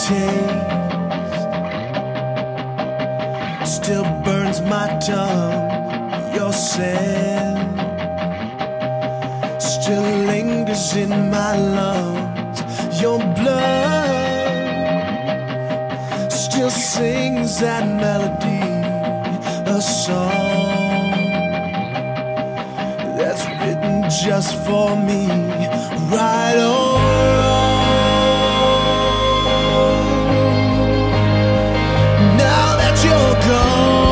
taste still burns my tongue. Your scent still lingers in my lungs. Your blood still sings that melody, a song that's written just for me. Right on. Now that you're gone,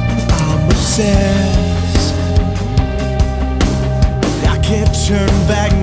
I can't turn back